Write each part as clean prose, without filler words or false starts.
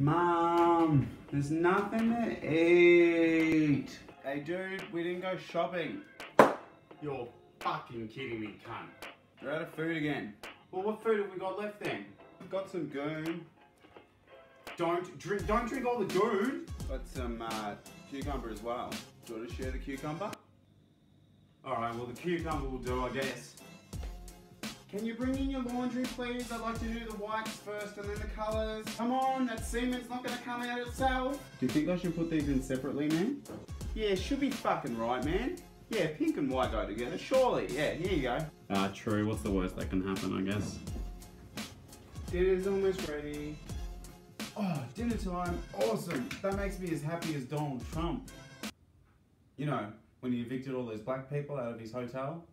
Mom, there's nothing to eat. Hey dude, we didn't go shopping. You're fucking kidding me, cunt. We're out of food again. Well, what food have we got left then? We've got some goon. Don't drink all the goon. Got some cucumber as well. Do you want to share the cucumber? Alright, well the cucumber will do, I guess. Can you bring in your laundry, please? I'd like to do the whites first and then the colours. Come on, that cement's not going to come out itself. Do you think I should put these in separately, man? Yeah, should be fucking right, man. Yeah, pink and white go together, surely. Yeah, here you go. True. What's the worst that can happen, I guess? Dinner's almost ready. Oh, dinner time. Awesome. That makes me as happy as Donald Trump. You know, when he evicted all those black people out of his hotel.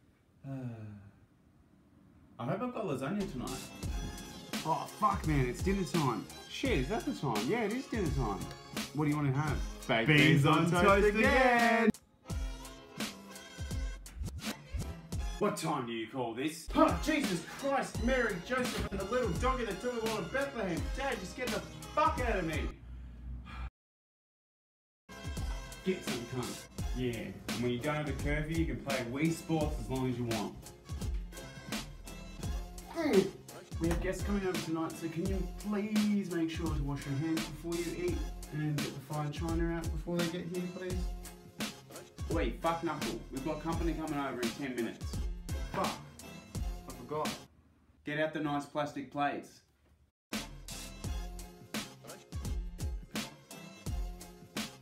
I hope I've got lasagna tonight. Oh, fuck, man. It's dinner time. Shit, is that the time? Yeah, it is dinner time. What do you want to have? Baked beans on toast again! What time do you call this? Oh, Jesus Christ, Mary, Joseph, and the little doggy that took them all to Bethlehem. Dad, just get the fuck out of me. Get some cunt. Yeah, and when you don't have a curfew, you can play Wii Sports as long as you want. We have guests coming over tonight, so can you please make sure to wash your hands before you eat and get the fine china out before they get here, please? Wait, fuck Knuckle. We've got company coming over in 10 minutes. Fuck, I forgot. Get out the nice plastic plates.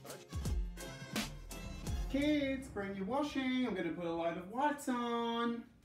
Kids, bring your washing. I'm going to put a load of whites on.